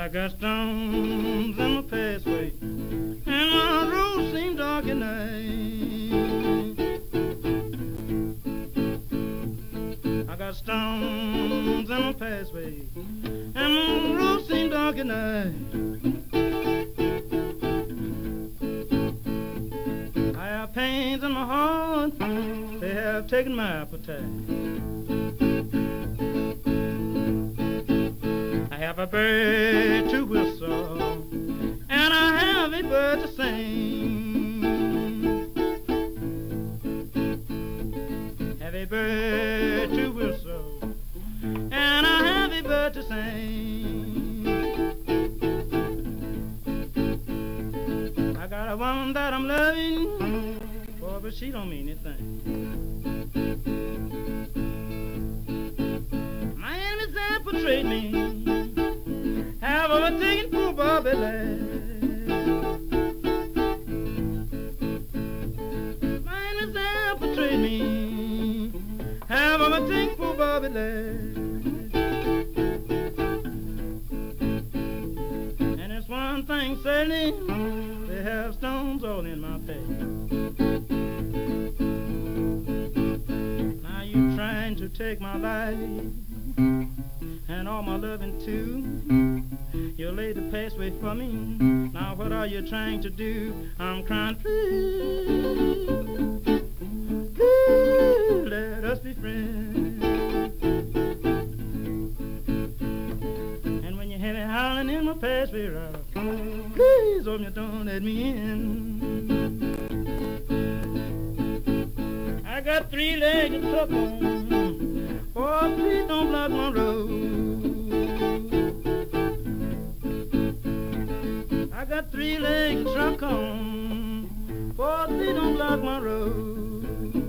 I got stones in my pathway, and my road seems dark at night. I got stones in my pathway, and my road seems dark at night. I have pains in my heart, they have taken my appetite. I have a bird to whistle, and I have a bird to sing. Have a bird to whistle, and I have a bird to sing. I got a woman that I'm loving, boy, but she don't mean anything. My enemies have portrayed me, have overtaken poor Bobby Ladd. My enemies have portrayed me, have overtaken poor Bobby Ladd. And it's one thing certain, they have stones all in my path. Now you trying to take my life and all my loving too. You laid the pathway for me. Now what are you trying to do? I'm crying, please, please let us be friends. And when you hear me howling in my pathway, please hope you don't let me in. I got 3 legs to truck on, oh please don't block my road. I got 3 legs to truck on, oh please don't block my road.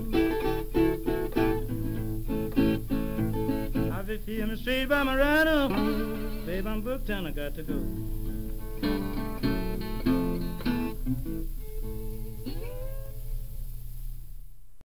I feel me straight by my rider, babe I'm booked and I got to go.